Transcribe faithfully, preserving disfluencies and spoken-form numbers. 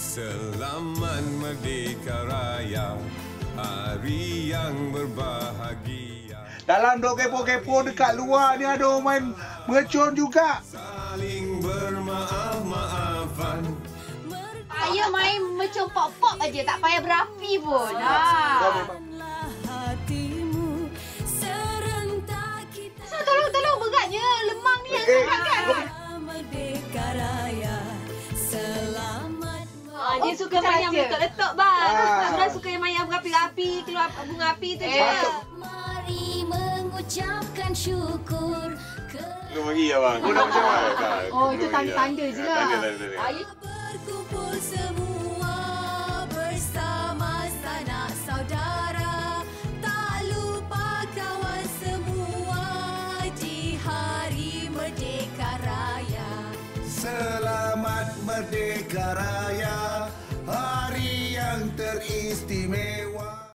Selamat Merdeka Raya, hari yang berbahagia. Dalam dok kepo-kepo dekat luar ni ada orang main mercon juga. Saling bermaaf-maafan. Saya main macam pop-pop aja, tak payah berapi pun. Ha. So, tolong, tolong beratnya lemang ni yang Eh, angkat. Ah, dia suka main yang letak-letak bang. Ah. Abang suka yang main yang berapi-api, keluar bunga api tu je. Mari mengucapkan syukur. Lu mari abang. Kau dah macam mana? Oh, itu tanda-tanda je lah. Tanda-tanda. Berkumpul semua bersama sanak saudara. Tak lupa kawan semua di Hari Merdeka Raya. Selamat Merdeka Raya, hari yang teristimewa.